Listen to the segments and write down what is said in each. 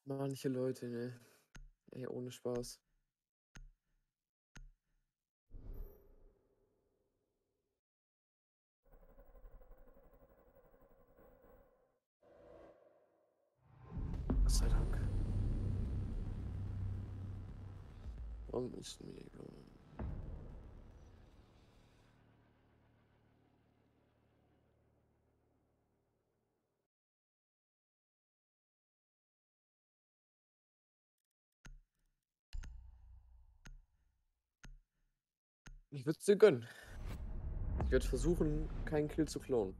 Manche Leute, ne? Ey, ohne Spaß. Gott sei Dank. Warum ist mir egal? Ich würde es dir gönnen. Ich werde versuchen, keinen Kill zu klauen.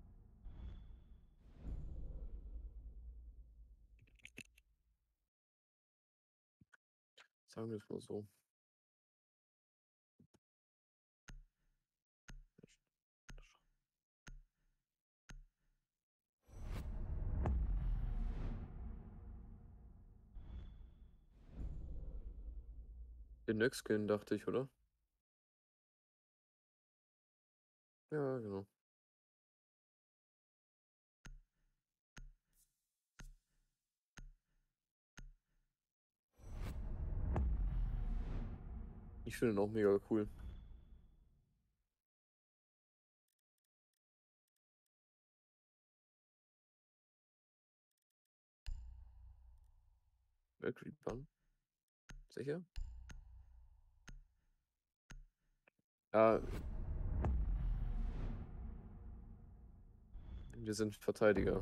Sagen wir es mal so. Den Nöckskin, dachte ich, oder? Ja, genau. Ich finde ihn auch mega cool. Weltreapern? Sicher? Ja, wir sind Verteidiger.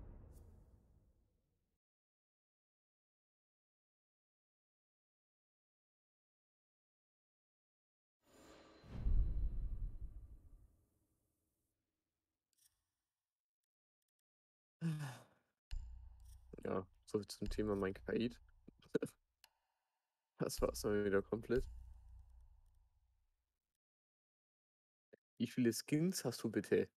Ja, so viel zum Thema mein Kaid. Das war's dann wieder komplett. Wie viele Skins hast du bitte?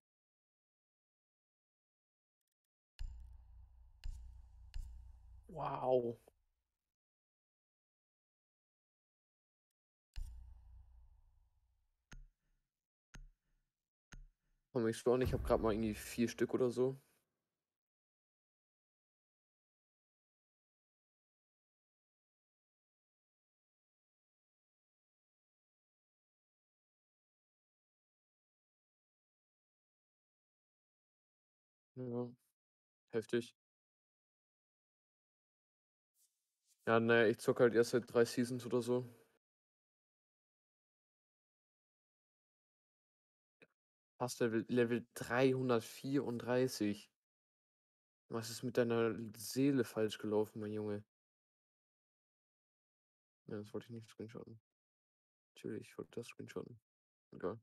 Wow. Komm, ich schwöre, ich habe gerade mal irgendwie 4 Stück oder so. Ja, heftig. Ja, ne, ich zocke halt erst seit 3 Seasons oder so. Fast Level 334. Was ist mit deiner Seele falsch gelaufen, mein Junge? Ja, das wollte ich nicht screenshotten. Natürlich, ich wollte das screenshotten. Egal.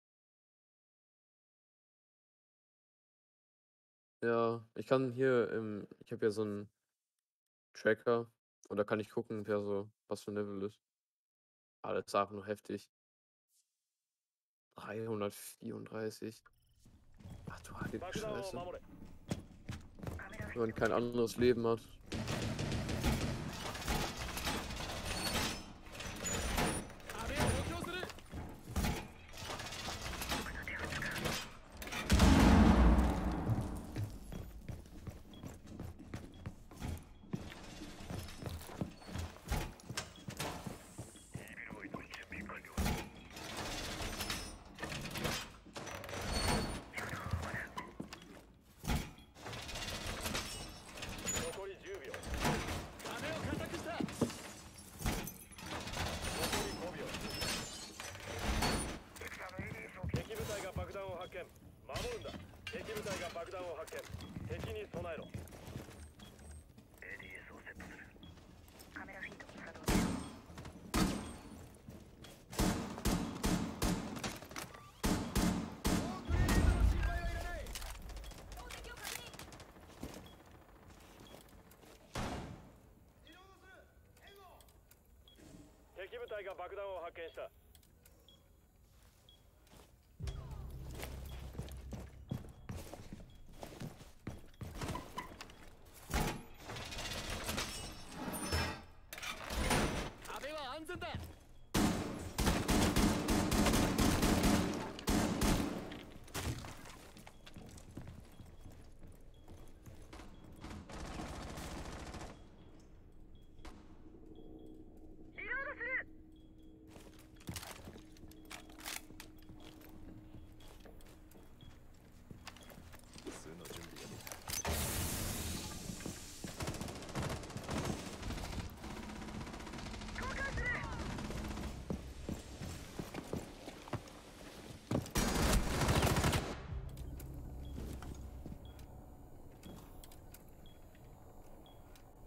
Ja, ich kann hier ich habe ja so einen Tracker und da kann ich gucken, wer so was für 'n Level ist. Ah, das ist einfach nur heftig. 334. Ach du heilige 爆弾を Scheiße. 守れ。 Wenn man kein anderes Leben hat. 壁を補強する。 残り10秒。壁を固くした。残り5秒。敵部隊が爆弾を発見。守るんだ。敵部隊が爆弾を発見。敵に備えろ。 ADS をセットする。カメラフィード作動中。 敵部隊が爆弾を発見した。 壁は安全だ。 Ja,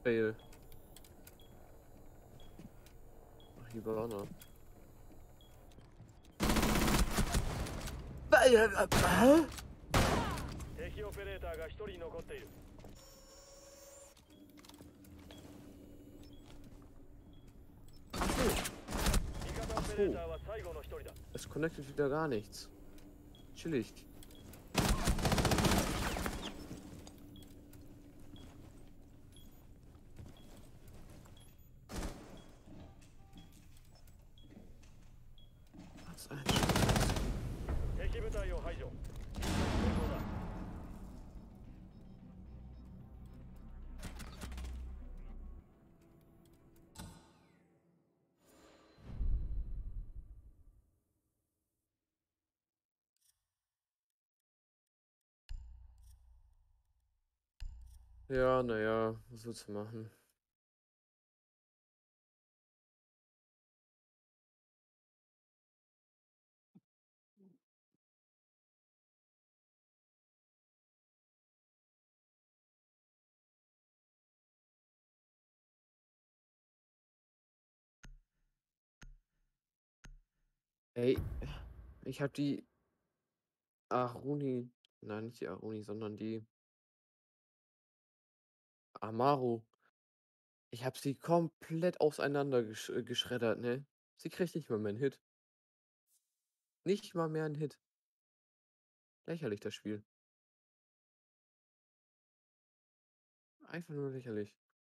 Fail. Ach, Hibana. Hä? 敵オペレーターが1人残っている。 Ach so. 味方オペレーターは最後の1人だ。 Es connectet wieder gar nichts. Chillig. Was ein Scheiß. 敵部隊を排除。成功だ。 Ja, naja, was willst du machen? Ey, ich habe die Aruni, nein, nicht die Aruni, sondern die Amaru. Ich habe sie komplett auseinander geschreddert, ne? Sie kriegt nicht mal mehr 'n Hit. Nicht mal mehr 'n Hit. Lächerlich, das Spiel. Einfach nur lächerlich.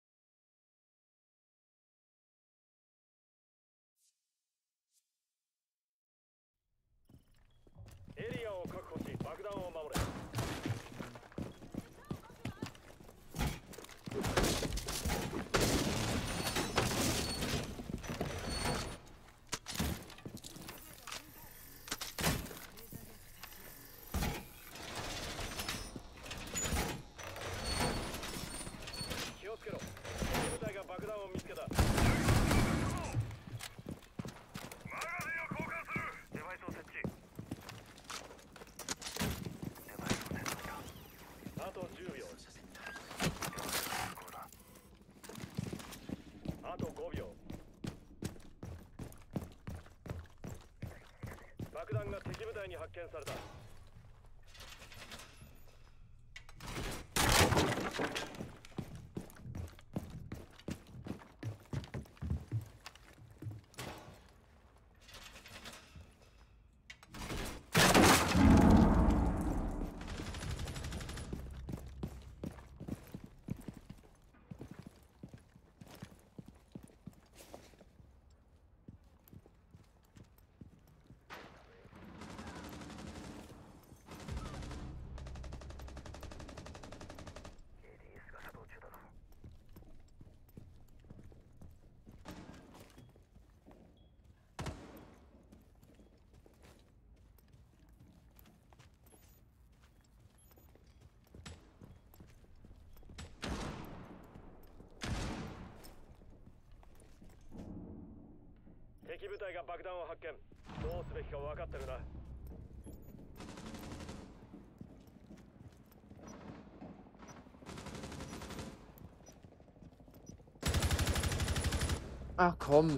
Ach komm.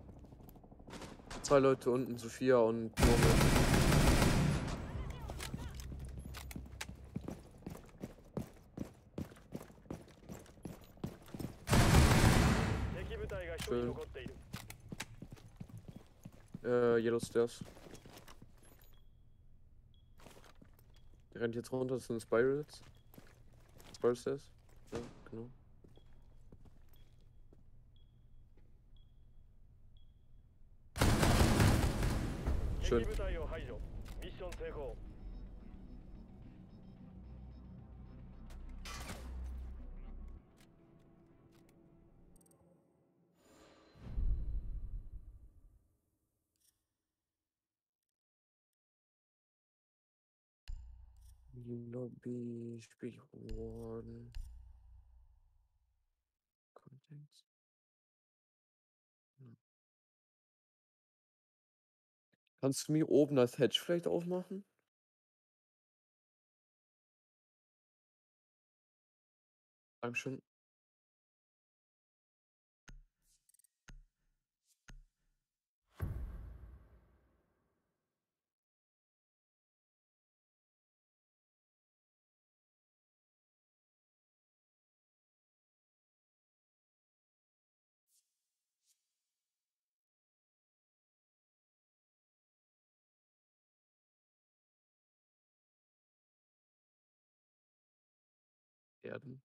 2 Leute unten, Sophia und Murmel. Schön. Yellow Stairs. Der rennt jetzt runter, das sind Spirals. Spiral Stairs. Ja, genau. Schön. Lobby, Spiel geworden. Contents. Ja. Kannst du mir oben das Hatch vielleicht aufmachen? Dankeschön. Werden?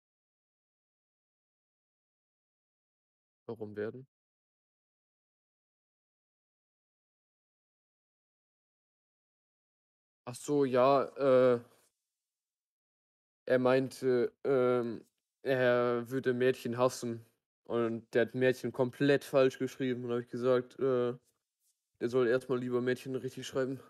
Warum werden? Ach so, ja, er meinte, er würde Mädchen hassen und der hat Mädchen komplett falsch geschrieben. Und habe ich gesagt, der soll erst mal lieber Mädchen richtig schreiben.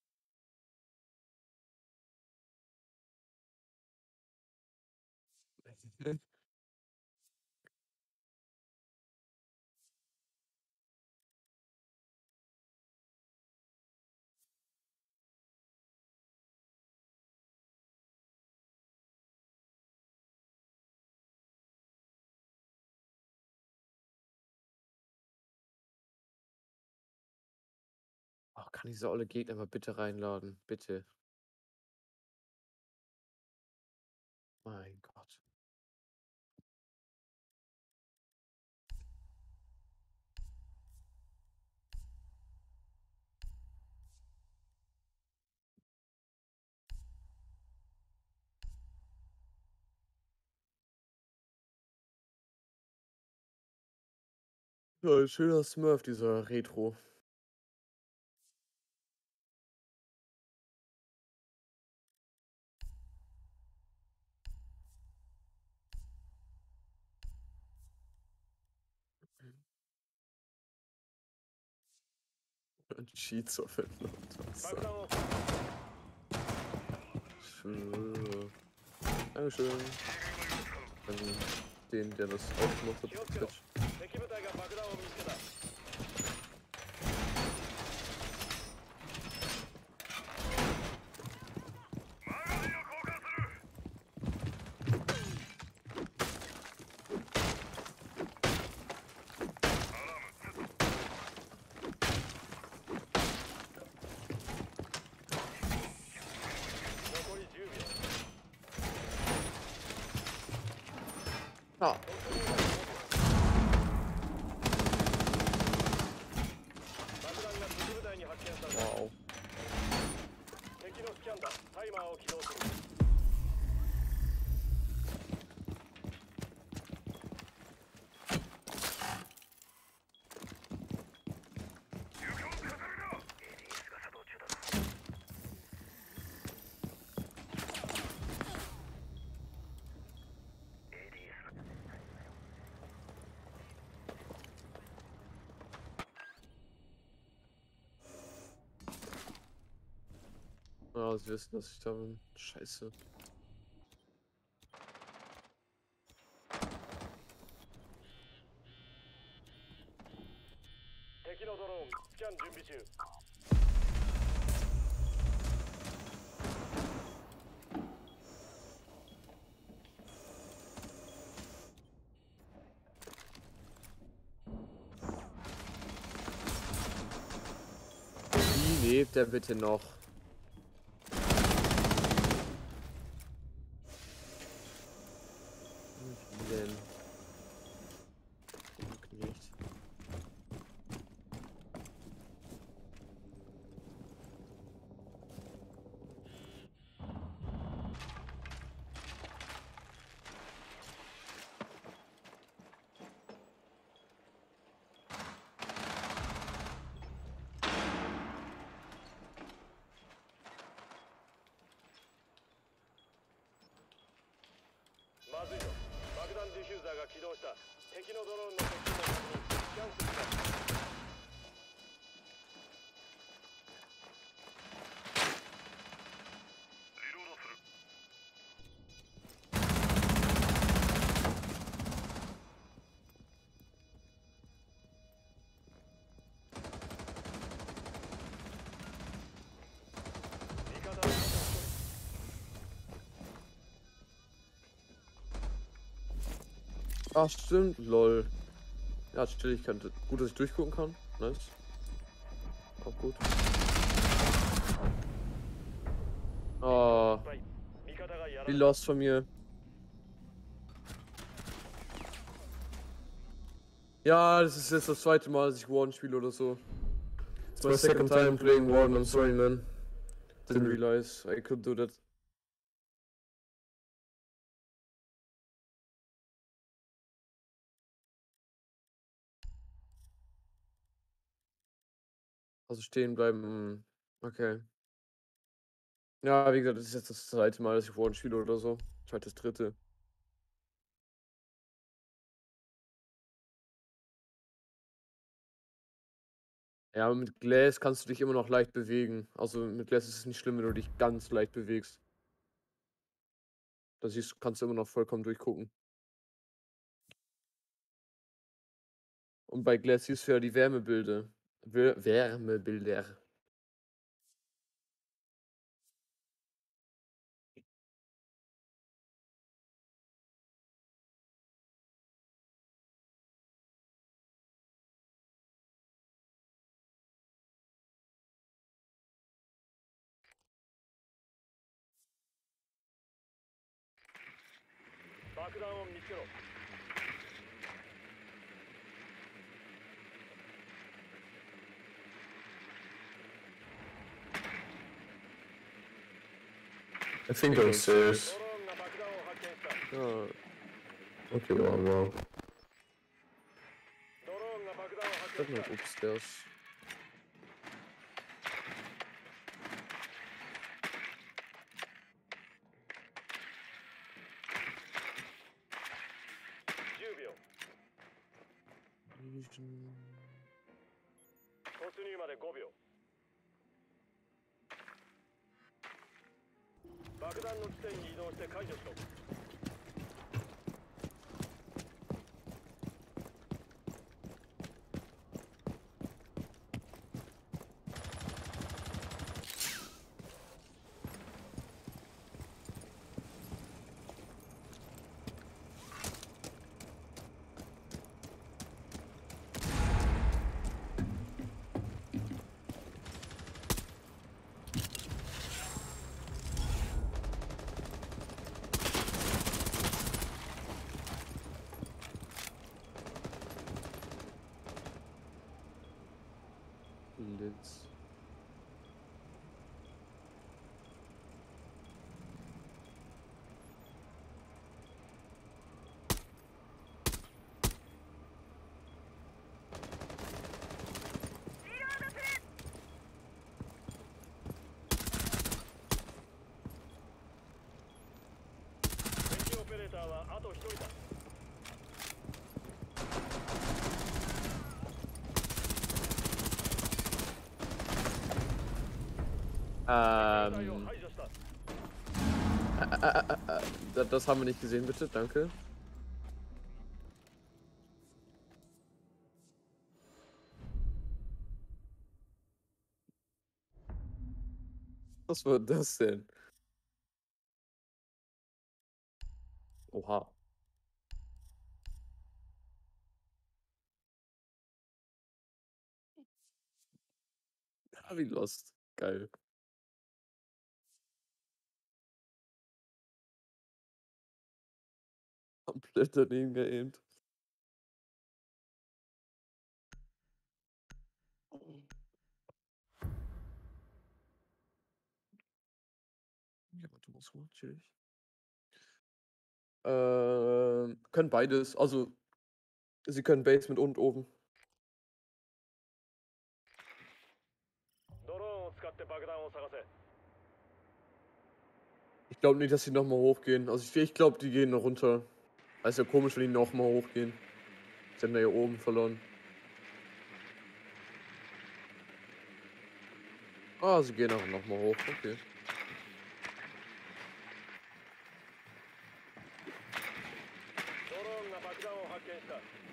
Ach, kann dieser olle Gegner mal bitte reinladen? Bitte. Mein Gott. Ja, schöner Smurf, dieser Retro. Cheats auf Endload. 爆弾を Schön. Dankeschön. An den, der das aufgemacht hat. 気をつけろ Twitch. 敵部隊が爆弾を見つけた 残り10秒 Ah. 爆弾が敵部隊に発見された Wow. 敵のスキャンだタイマーを起動する Ah, sie wissen, dass ich da bin. Scheiße. 敵のドローンスキャン準備中 Wie lebt er bitte noch? Wie denn? Nicht. まずいぞ爆弾ディフューザーが起動した敵のドローンの設置の確認スキャンするか Ach, stimmt, lol. Ja, Chilligkeit. Gut, dass ich durchgucken kann. Nice. Auch gut. Oh, 味方がやら wie れた lost von mir. Ja, das ist jetzt das zweite Mal, dass ich Warden spiele oder so. It's my second time playing Warden, I'm sorry, man. Didn't realize I could do that. Also stehen bleiben. Okay. Ja, wie gesagt, das ist jetzt das zweite Mal, dass ich Warden spiele oder so. Zweites, dritte. Ja, aber mit Glass kannst du dich immer noch leicht bewegen. Also mit Glass ist es nicht schlimm, wenn du dich ganz leicht bewegst. Da siehst kannst du immer noch vollkommen durchgucken. Und bei Glass siehst du ja die Wärmebilder. Wärmebilder. I think downstairs. Ja, Okay, wow. sag mal upstairs. Vision. 突入まで5秒。爆弾の地点に移動して解除しろ。 Blitz. Das haben wir nicht gesehen, bitte, danke. Was war das denn? Oha. Ja, wie lost. Geil. Komplett daneben geaimt. Ja, warte mal, so chillig. Können beides. Also, sie können Basement und oben. ドローンを使って爆弾を探せ。 Ich glaube nicht, dass sie nochmal hochgehen. Also ich glaube, die gehen noch runter. Das ist ja komisch, wenn die nochmal hochgehen. Sie haben da hier oben verloren. Ah, sie gehen auch nochmal hoch. Okay. ドローンが爆弾を発見した。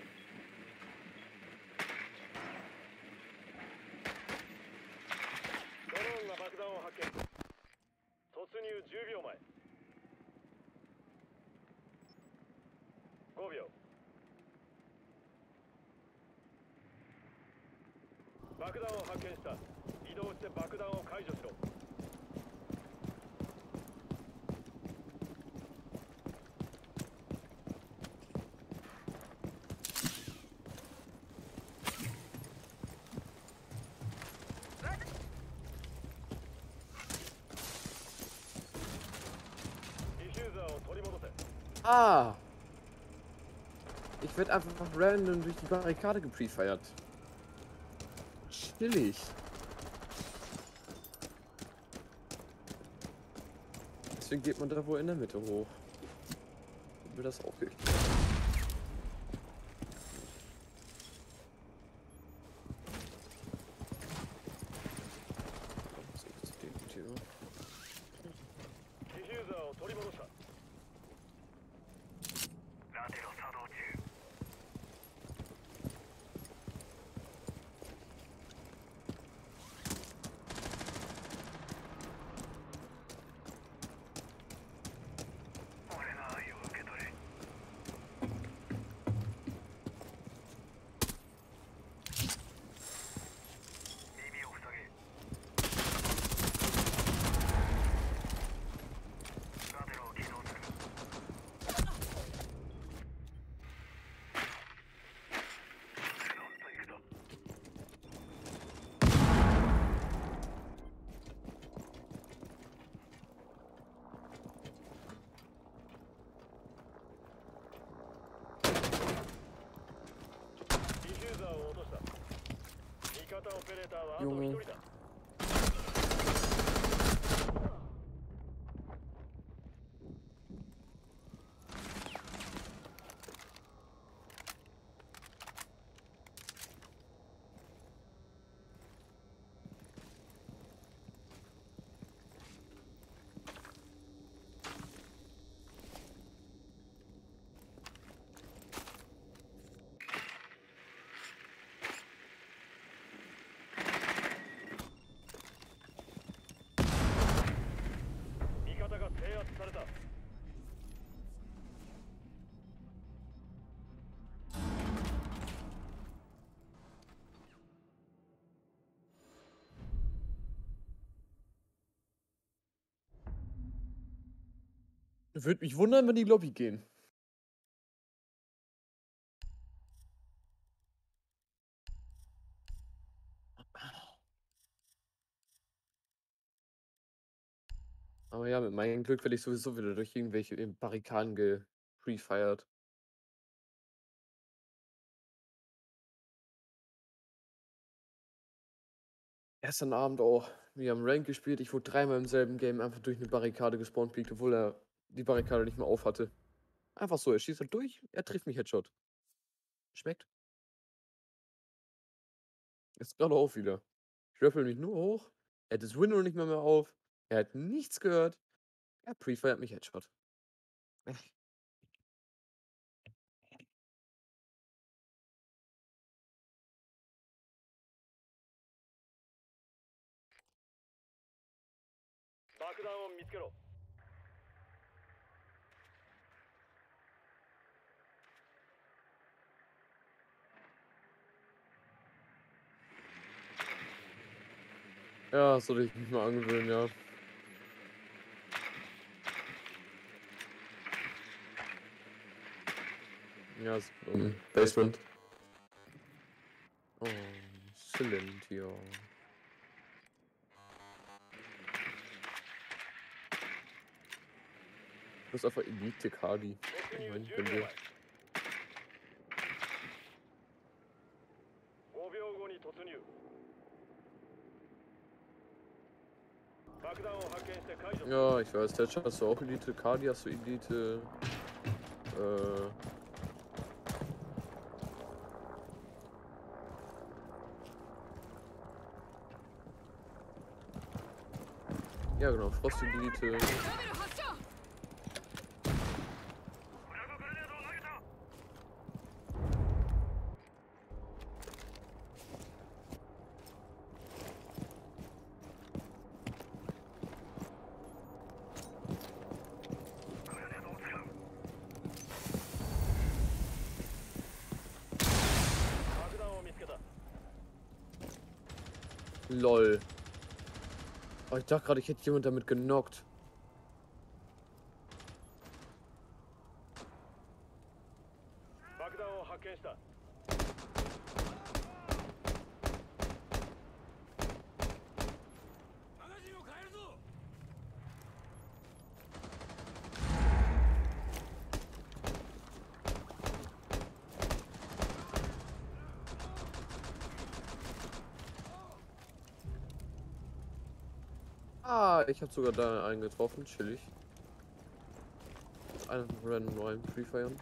ドローンが爆弾を発見。突入10秒前。5秒。爆弾を発見した。移動して爆弾を解除しろ。 Ah! Ich werde einfach random durch die Barrikade geprefeiert. Chillig. Deswegen geht man da wohl in der Mitte hoch. Wird mir das aufgeklärt. Junge. Würde mich wundern, wenn die Lobby gehen. Aber ja, mit meinem Glück werde ich sowieso wieder durch irgendwelche Barrikaden gefree-fired. Gestern Abend auch. Wir haben Rank gespielt. Ich wurde dreimal im selben Game einfach durch eine Barrikade gespawnt, obwohl er die Barrikade nicht mehr auf hatte. Einfach so, er schießt halt durch, er trifft mich Headshot. Schmeckt. Jetzt gerade auch wieder. Ich raffle mich nur hoch. Er hat das Window nicht mehr auf. Er hat nichts gehört. Er pre-fired mich Headshot. Ja, soll ich mich mal angewöhnen, ja. Ja, Basement. Oh, Silentio. Du bist einfach Elite Kadi. Ich meine, wenn wir. Ja, ich weiß, Thatcher hast du auch Elite, Kadi hast du Elite. Ja genau, Frost Elite. LOL. Oh, ich dachte gerade, ich hätte jemand damit genockt. Ah, ich habe sogar da einen getroffen, chillig. einfach random rein Free Fire.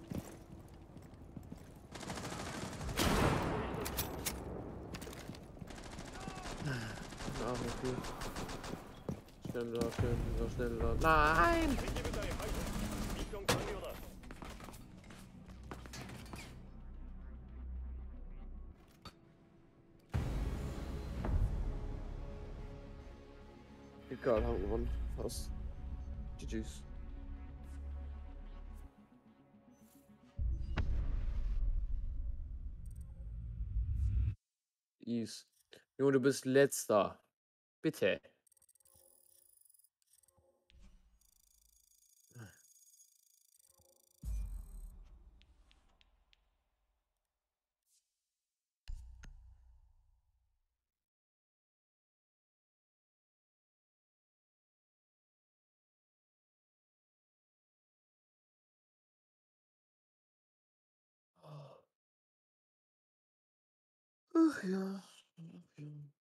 Ah, okay. Schneller, schneller, schneller. Nein! 敵部隊排除。ミッション完了だ。 Egal, haben wir gewonnen. Passt. GG's. Ease. Junge, du bist letzter. Bitte. Ach ja. Ach ja.